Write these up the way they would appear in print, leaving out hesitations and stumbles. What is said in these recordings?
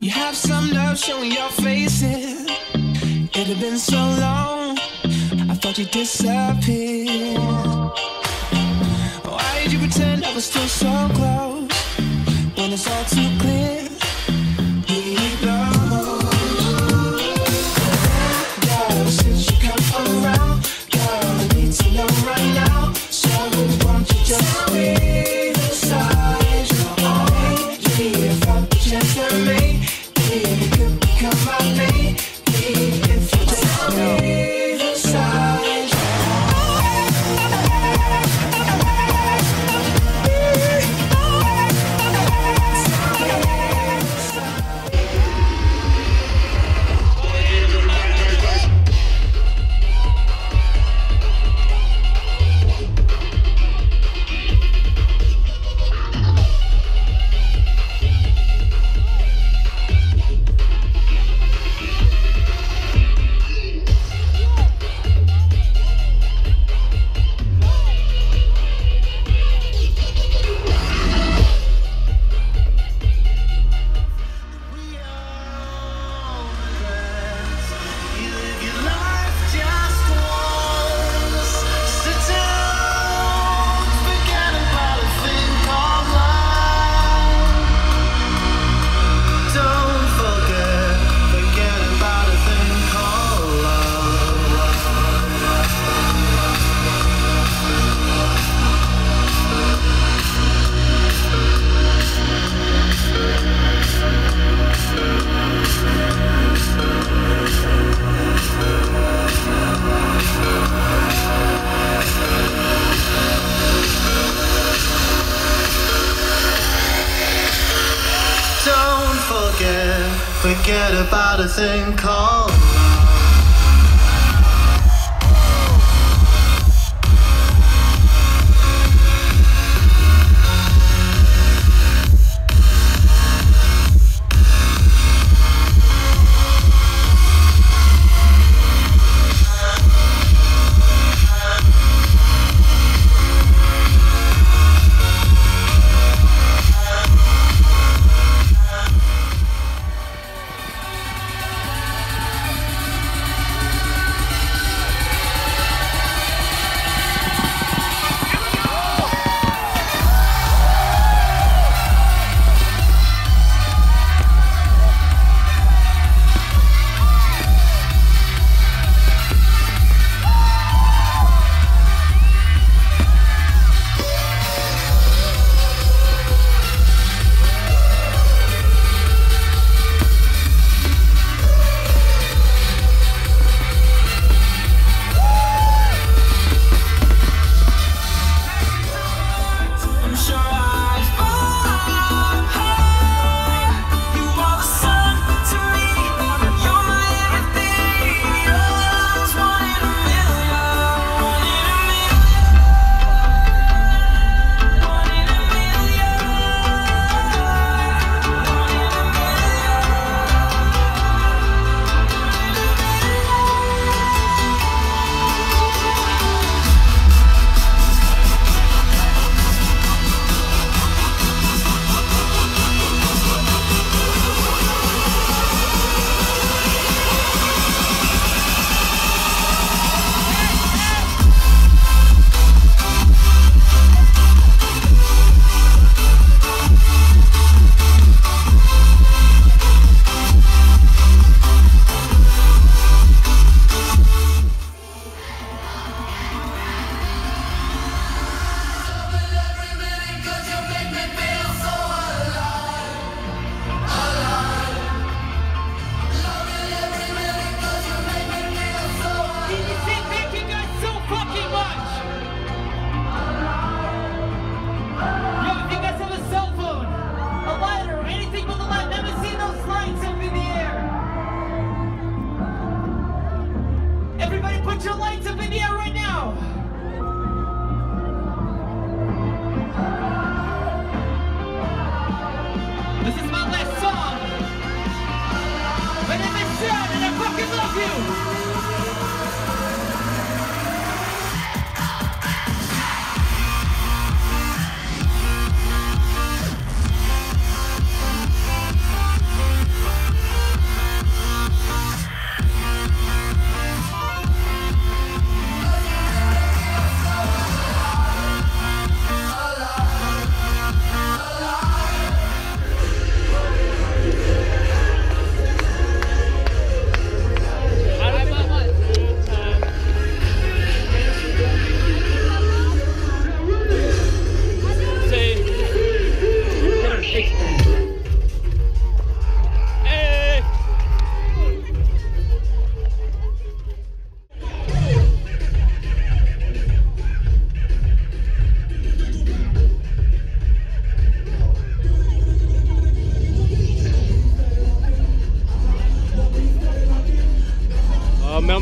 You have some nerve showing your faces. It had been so long, I thought you disappeared. Why did you pretend I was still so close when it's all too clear? We know. Girl, since you come around, girl, I need to know right now. So won't you just tell me the size you're on? If I could chance to me, you could become my mate. If you tell me the size forget about a thing called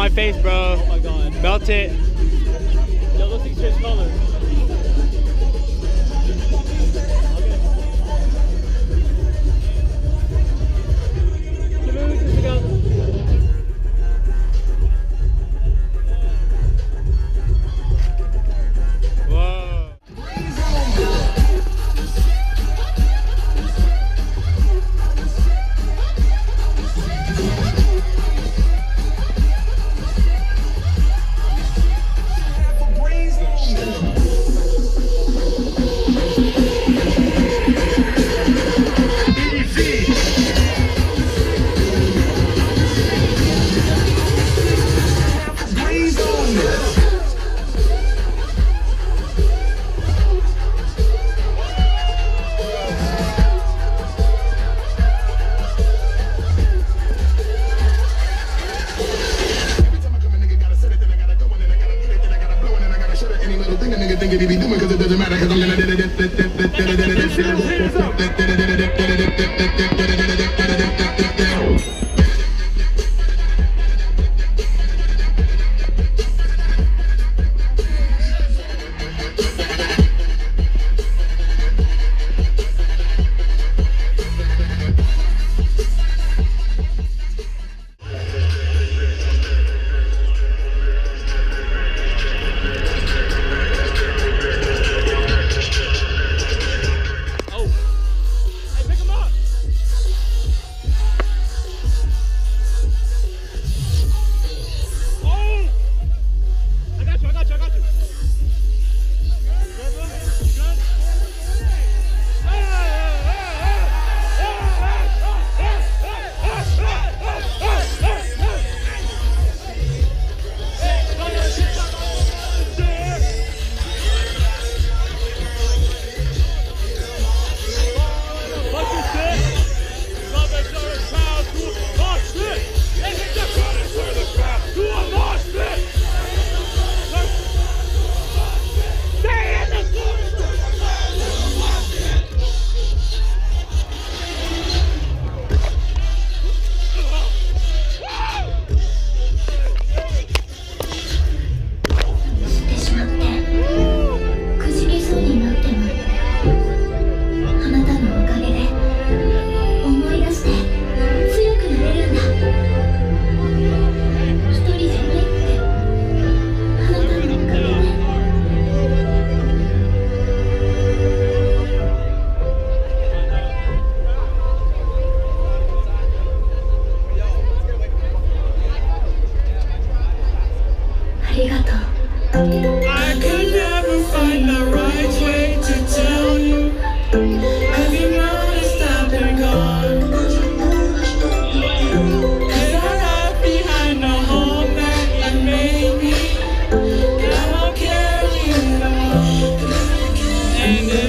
my face, bro. Oh my god. Melt it. Yo, those things change color. I could never find the right way to tell you. Have you noticed I've been gone? Cause I left behind the home that you made me. Now I'll carry it on. And